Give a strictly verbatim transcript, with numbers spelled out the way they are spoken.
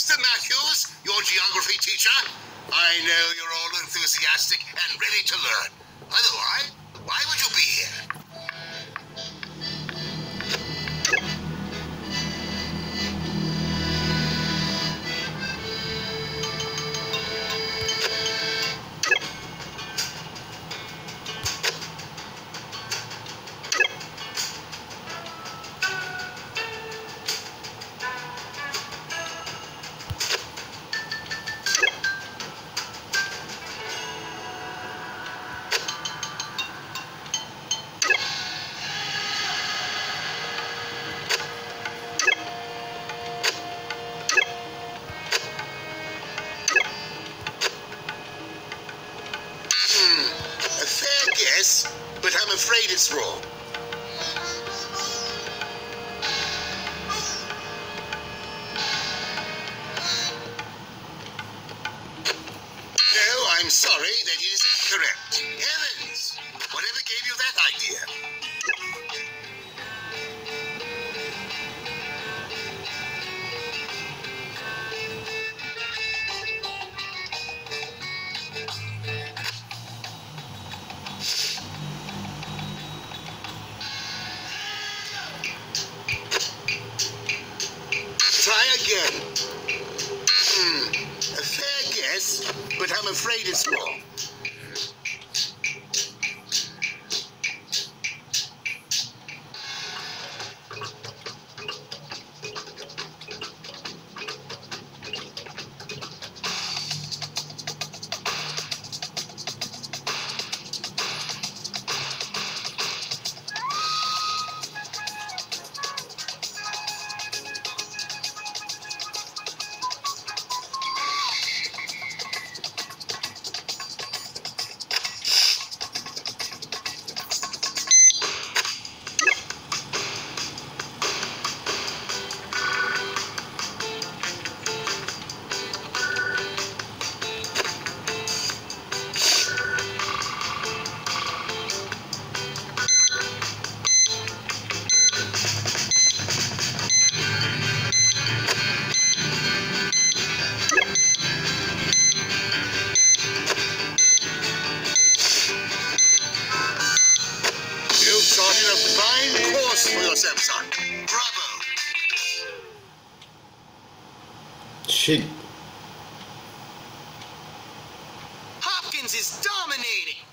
Mister Matthews, your geography teacher. I know you're all enthusiastic and ready to learn. Otherwise, why would you be here? A fair guess, but I'm afraid it's wrong. No, I'm sorry, that is incorrect. Heavens! Whatever gave you that idea? Try again. Hmm, a fair guess, but I'm afraid it's wrong. Started a fine course for yourself, son. Bravo! Shit. Hopkins is dominating.